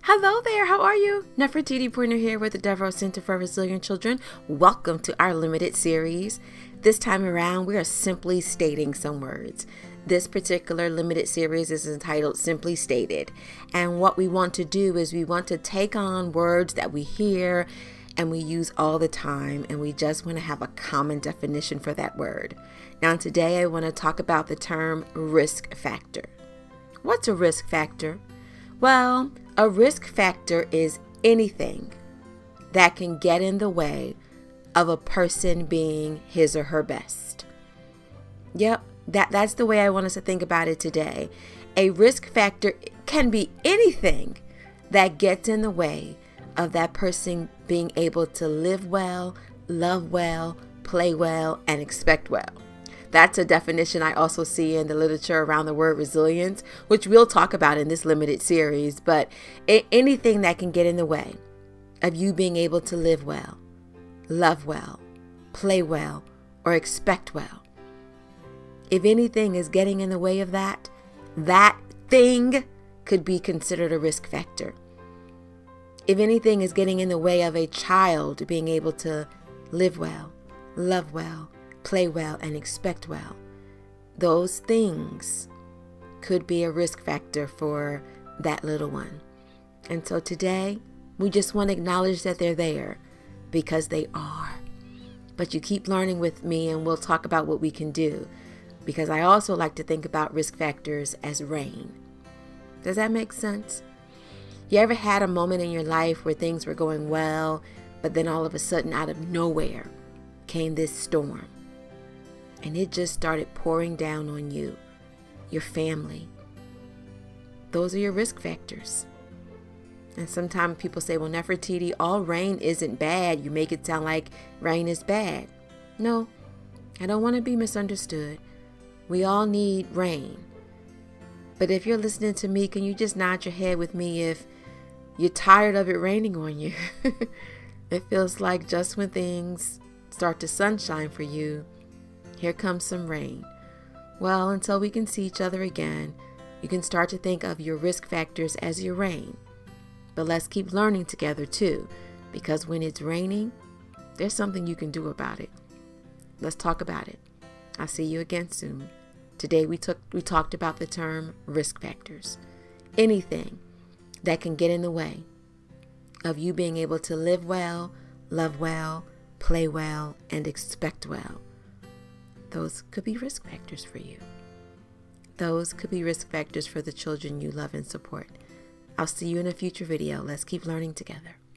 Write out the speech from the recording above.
Hello there, how are you? Nefertiti Poyner here with the Devereaux Center for Resilient Children. Welcome to our limited series. This time around, we are simply stating some words. This particular limited series is entitled Simply Stated. And what we want to do is we want to take on words that we hear and we use all the time, and we just want to have a common definition for that word. Now today I want to talk about the term risk factor. What's a risk factor? Well, a risk factor is anything that can get in the way of a person being his or her best. Yep, that's the way I want us to think about it today. A risk factor can be anything that gets in the way of that person being able to live well, love well, play well, and expect well. That's a definition I also see in the literature around the word resilience, which we'll talk about in this limited series. But anything that can get in the way of you being able to live well, love well, play well, or expect well. If anything is getting in the way of that, that thing could be considered a risk factor. If anything is getting in the way of a child being able to live well, love well, play well, and expect well, those things could be a risk factor for that little one. And so today, we just want to acknowledge that they're there because they are. But you keep learning with me and we'll talk about what we can do, because I also like to think about risk factors as rain. Does that make sense? You ever had a moment in your life where things were going well, but then all of a sudden out of nowhere came this storm? And it just started pouring down on you, your family. Those are your risk factors. And sometimes people say, well, Nefertiti, all rain isn't bad. You make it sound like rain is bad. No, I don't want to be misunderstood. We all need rain. But if you're listening to me, can you just nod your head with me if you're tired of it raining on you? It feels like just when things start to sunshine for you, here comes some rain. Well, until we can see each other again, you can start to think of your risk factors as your rain. But let's keep learning together too, because when it's raining, there's something you can do about it. Let's talk about it. I'll see you again soon. Today we talked about the term risk factors. Anything that can get in the way of you being able to live well, love well, play well, and expect well. Those could be risk factors for you. Those could be risk factors for the children you love and support. I'll see you in a future video. Let's keep learning together.